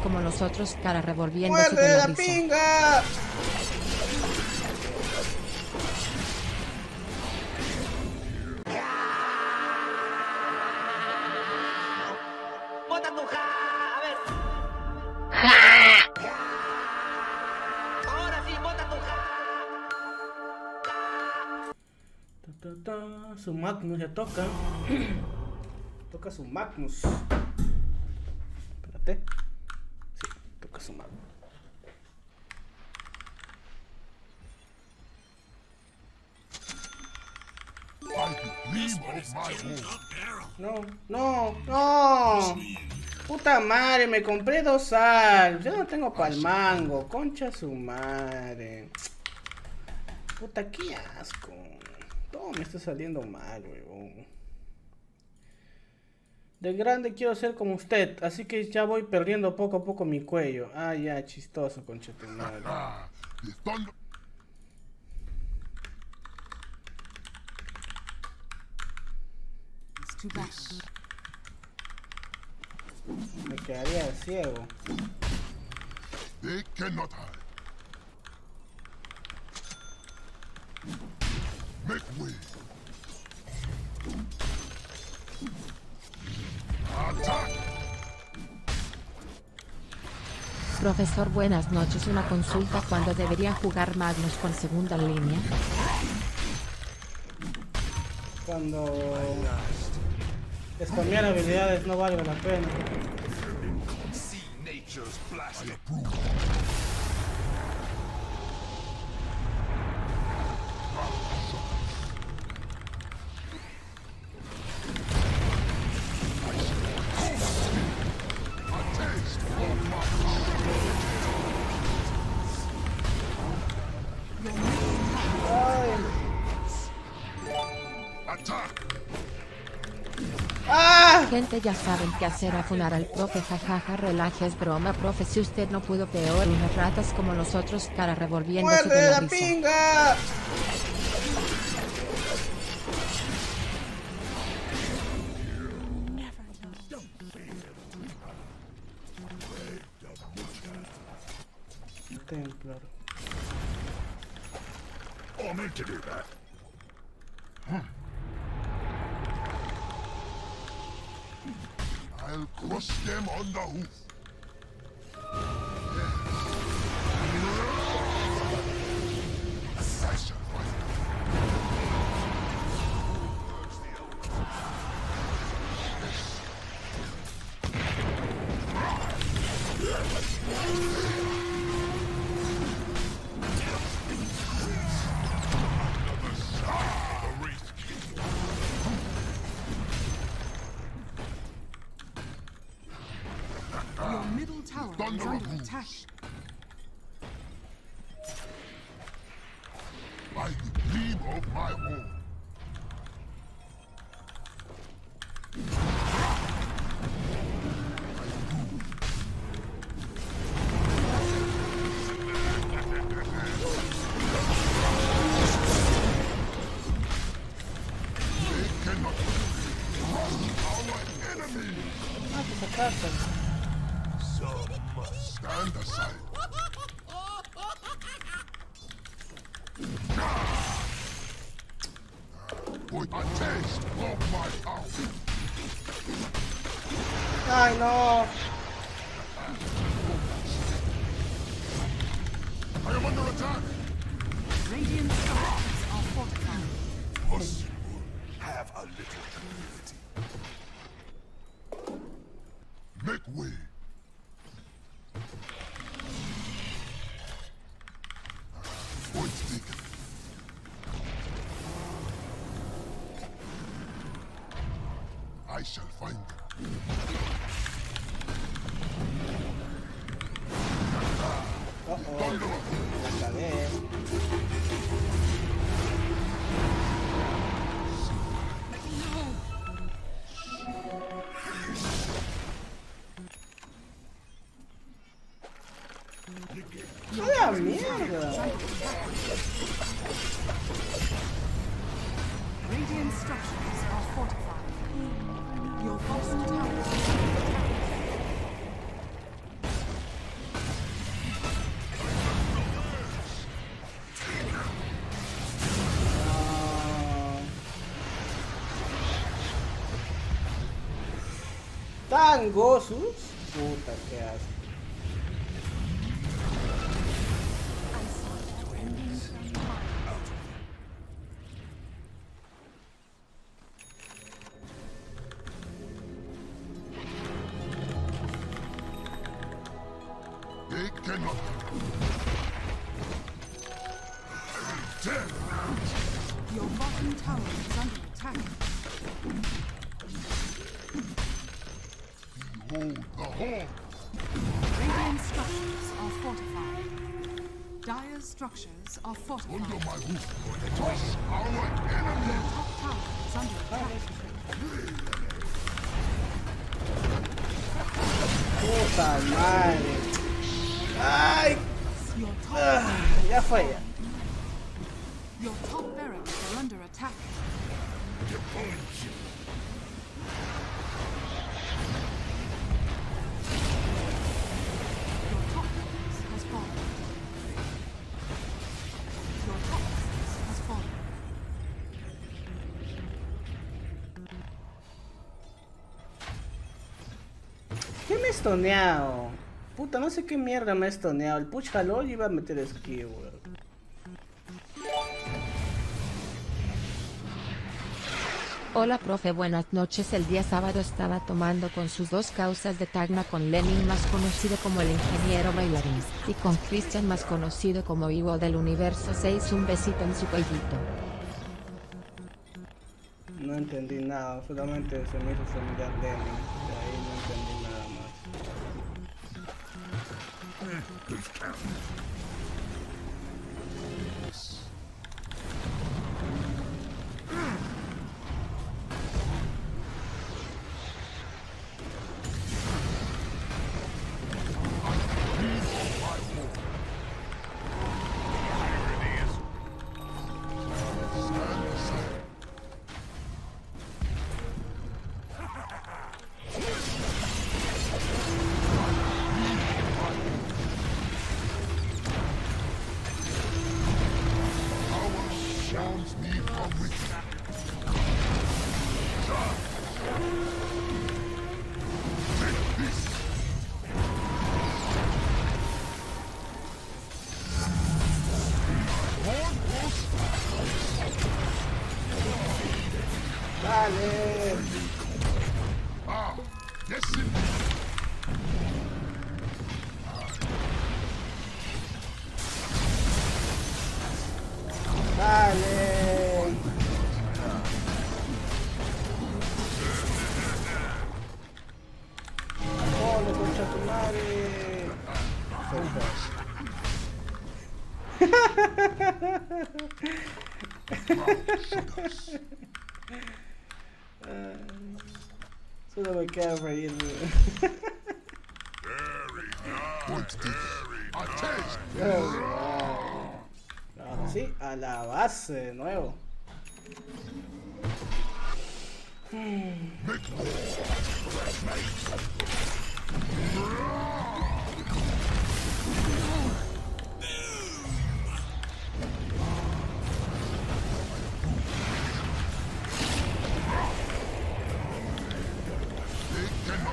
como nosotros, cara revolviéndose de ¡Muerde la la risa. pinga! ¡Bota tu ja! A ver. Ahora sí, bota tu ja. Su Magnus ya toca. Toca su Magnus. Espérate. Sí, toca su Magnus. No, no, no. Puta madre, me compré 2 sal. Yo no tengo pa'l mango. Concha su madre. Puta, qué asco. Todo me está saliendo mal, weón. De grande quiero ser como usted, así que ya voy perdiendo poco a poco mi cuello. Ah, ya, chistoso, concha tu madre. Me quedaría ciego. They cannot hide. Make way. Attack. Profesor, buenas noches. Una consulta: ¿cuándo deberían jugar Magnus con segunda línea? Cuando spamear habilidades no valga la pena. See nature's plastic. I approve. Gente, ya saben qué hacer: afunar al profe, jajaja, relaje, es broma, profe, si usted no pudo, peor, unas ratas como nosotros, cara revolviéndose de ¡Muerde la la risa. pinga! Templar. I meant to do that. I'll crush them on the hoof. I shall find Your middle tower is under attack. by the gleam of my horn. They cannot crush our enemy. Ah, pues acá está. Some must stand aside. Put a taste of my power. Ay, no. I am under attack. Radiant structures are fortified. Possible. Have a little humility. Make way. Point taken. I shall find them. Thunder up. La cagué. ¡A la mierda! Radiant structures are fortified. Your bottom tower is under attack. Gangosus. Puta, qué asco. They cannot. Your bottom tower is under attack. Behold the horn. Radiant structures are fortified. Dire structures are Under fortified. my roof. Toss our enemy. Your top tower is under attack. Puta madre. Ay, Your top, ya fue ya. your top barracks are under attack. Your top barracks has fallen. Your top barracks has fallen. ¿Qué me he estoneado? Puta, no sé qué mierda me he estoneado. El push jaló y iba a meter esquí, weón. Hola profe, buenas noches. El día sábado estaba tomando con sus dos causas de Tacna, con Lenin, más conocido como el ingeniero bailarín, y con Christian, más conocido como Vivo del Universo 6. Un besito en su cuellito. No entendí nada, solamente se me hizo familiar Lenin. De ahí no entendí nada más. Warns me from within. Take this. Horn post. Dale. Ah, yes indeed. Dale. Ole, concha tu madre. Solo me queda reír. What's this? A taste. Ahora sí, a la base de nuevo. Make war. They cannot.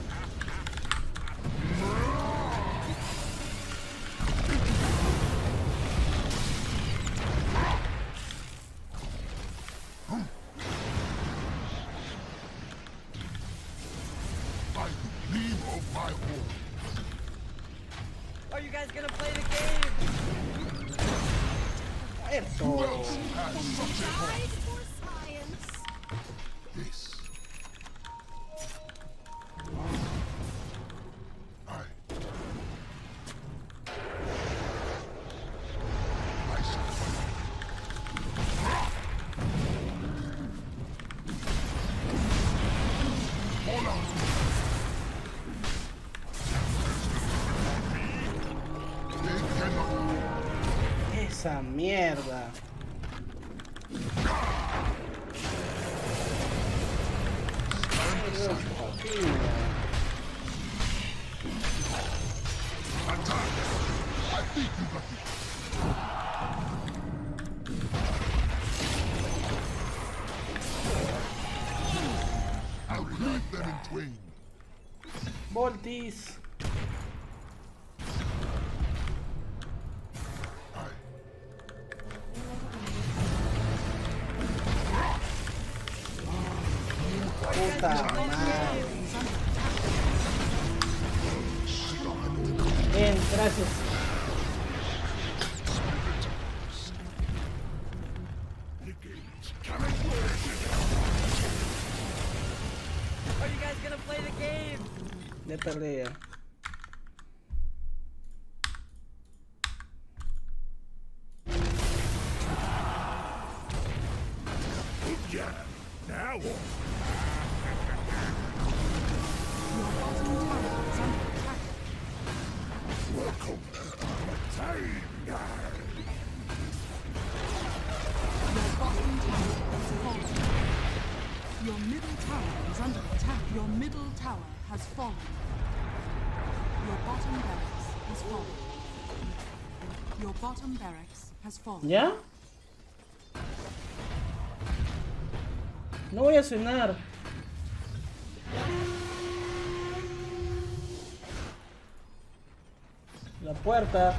By the gleam of my horn. Are you guys gonna play the game? Esto. Who else has such a horn? This. I shall fight. Hold on. They cannot. Esa mierda. Attack! I think you got it. I'll cleave them in twain. Voltis. Puta madre. Bien, gracias. Are you guys gonna play the game? Ya perdí ya. Yeah. Now what? Your bottom tower is under attack. Welcome. Time. Your bottom tower has fallen. Your middle tower is under attack. Your middle tower has fallen. Your bottom barracks has fallen. Your bottom barracks has fallen. ¿Ya? No voy a cenar. La puerta.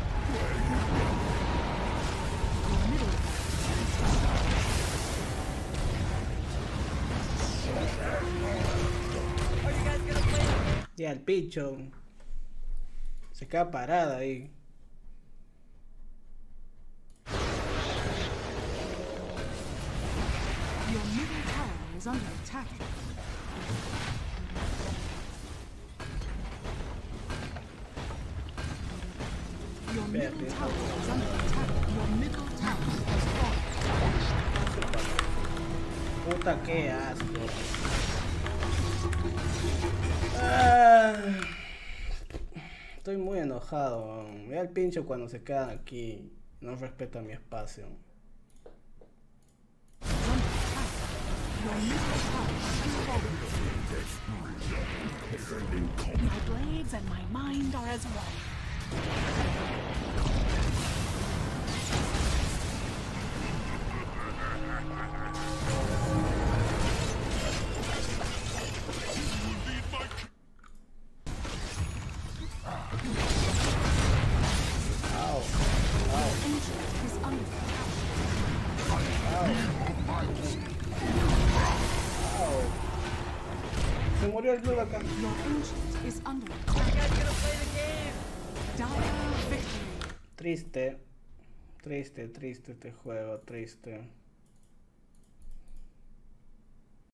Your middle Are you guys gonna play the game? Ya el picho. Se queda parada ahí. Your middle tower is under attack. Your middle Verde. tower is under attack. Your middle tower has fallen. Puta, qué asco. Ah, estoy muy enojado. Mira el pincho cuando se quedan aquí. No respeta mi espacio. Your middle tower has fallen. My blades and my mind are as one. Au, Ancient is under attack. au. Se murió el blue acá. Your ancient is under Are attack. you guys gonna play the game? Dire victory. Triste. Triste, triste este juego, triste.